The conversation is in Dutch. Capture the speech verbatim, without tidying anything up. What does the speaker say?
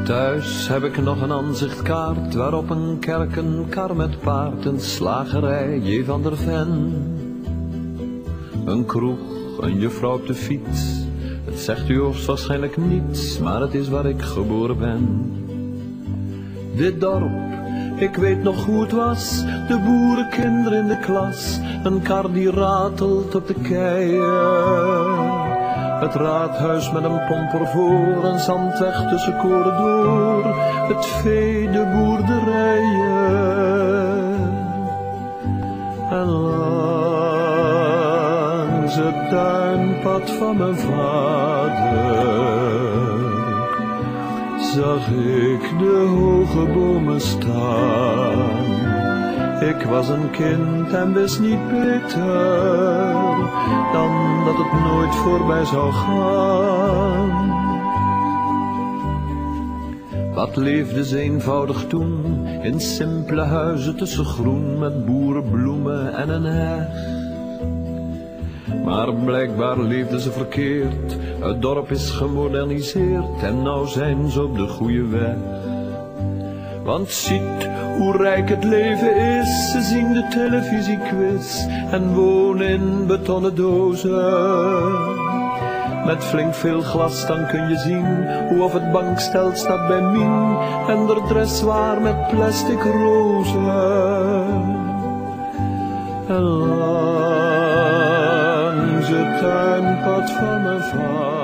Thuis heb ik nog een aanzichtkaart waarop een kerk, een kar met paard, een slagerij, J. van der Ven. Een kroeg, een juffrouw op de fiets, het zegt u hoogstwaarschijnlijk niets, maar het is waar ik geboren ben. Dit dorp, ik weet nog hoe het was, de boerenkinderen in de klas, een kar die ratelt op de keien. Het raadhuis met een pomper voor, een zandweg tussen koren door, het vee, de boerderijen. En langs het tuinpad van mijn vader zag ik de hoge bomen staan. Ik was een kind en wist niet beter dan dat het nooit voorbij zou gaan. Wat leefde ze eenvoudig toen, in simpele huizen tussen groen, met boerenbloemen en een heg. Maar blijkbaar leefden ze verkeerd, het dorp is gemoderniseerd en nou zijn ze op de goede weg. Want ziet hoe rijk het leven is, ze zien de televisiequiz en wonen in betonnen dozen. Met flink veel glas dan kun je zien hoe of het bankstel staat bij Mien en de dressoir met plastic rozen. En langs het tuinpad van mijn vader